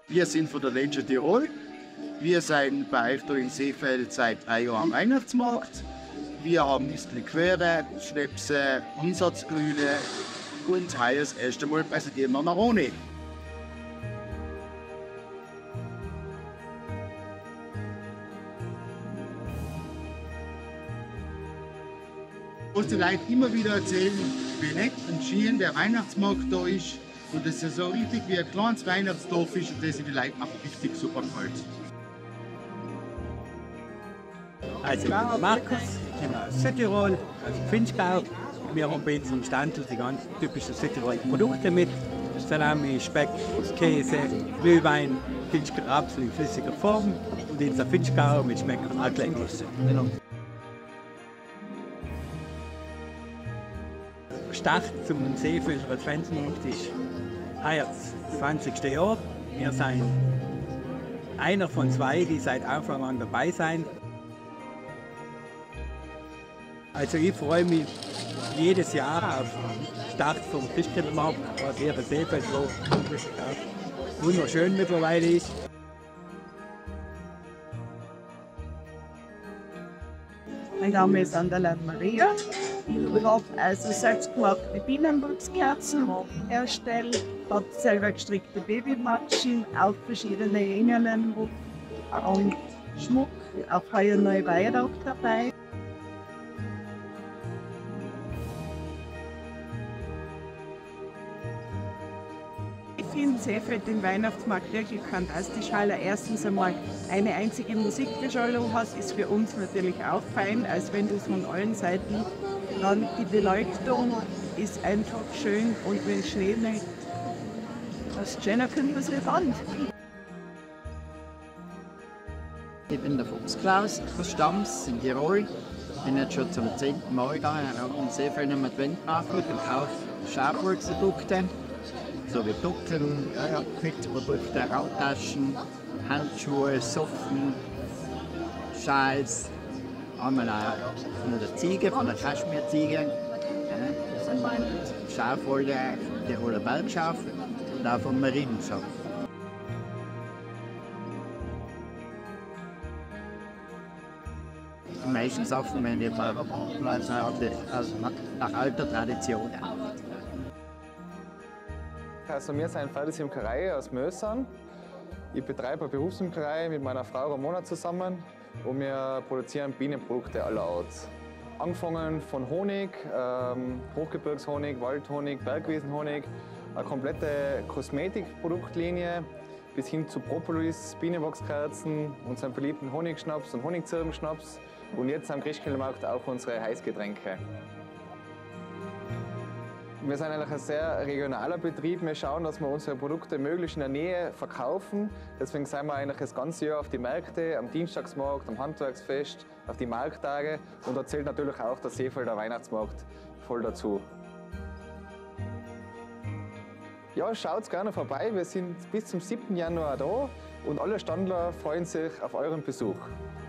Wir sind von der Nature Tirol. Wir sind bei euch in Seefeld seit 3 Jahren am Weihnachtsmarkt. Wir haben Liqueure, Schnäpse, Ansatzgrüne und heuer das erste Mal präsentieren wir Maroni. Was die Leute immer wieder erzählen, wie nett und schön der Weihnachtsmarkt da ist und dass es so richtig wie ein kleines Weihnachtsdorf ist und das sind die Leute auch richtig super gefällt. Also ich bin Markus, ich komme aus Südtirol, aus Finchgau. Wir haben bei unserem Stand die ganz typischen Südtiroler Produkte mit. Salami, Speck, Käse, Glühwein, Finchgau Apfel in flüssiger Form und unser Finchgau mit Schmecker und Altkleinkruste. Start zum Seefelder Adventsmarkt ist heuer das 20. Jahr. Wir sind einer von 2, die seit Anfang an dabei sind. Also ich freue mich jedes Jahr auf den Start vom Christkindlmarkt, was hier in Seefeld so wunderschön mittlerweile ist. Mein Name ist Anderlein Maria. Ich habe also selbstgemachte Bienenwachskerzen erstellt, habe selber gestrickte Babymatschen auf verschiedene Engeln und Schmuck, auch heuer neue Weihrauch dabei. Ich finde Seefeld den Weihnachtsmarkt wirklich fantastisch, weil er erstens einmal eine einzige Musikbeschallung hat, ist für uns natürlich auch fein, als wenn du es von allen Seiten. Dann die Beleuchtung ist einfach schön und wenn Schnee liegt, was schöner könnte man es nicht an. Ich bin der Fuchs Klaus aus Stams in Tirol. Ich bin jetzt schon zum 10. Mal da in Seefeld am Adventmarkt und kaufe Schaufenprodukte, so wie Ducken, Pilzprodukte, Rautaschen, Handschuhe, Socken, Schals. Einmal von der Ziege, von der Kaschmirziege, Schafwolle, Tiroler Bergschaf und auch vom Marienschaf. Die meisten Sachen werden jetzt nach alter Tradition. Also wir sind Pferdesimkerei aus Mösern. Ich betreibe eine Berufsimkerei mit meiner Frau Ramona zusammen und wir produzieren Bienenprodukte aller Art. Angefangen von Honig, Hochgebirgshonig, Waldhonig, Bergwiesenhonig, eine komplette Kosmetikproduktlinie bis hin zu Propolis, Bienenwachskerzen, unseren beliebten Honigschnaps und Honigzirbenschnaps und jetzt am Christkindlmarkt auch unsere Heißgetränke. Wir sind eigentlich ein sehr regionaler Betrieb. Wir schauen, dass wir unsere Produkte möglichst in der Nähe verkaufen. Deswegen sind wir eigentlich das ganze Jahr auf die Märkte, am Dienstagsmarkt, am Handwerksfest, auf die Markttage. Und da zählt natürlich auch der Seefelder Weihnachtsmarkt voll dazu. Ja, schaut gerne vorbei. Wir sind bis zum 7. Januar da und alle Standler freuen sich auf euren Besuch.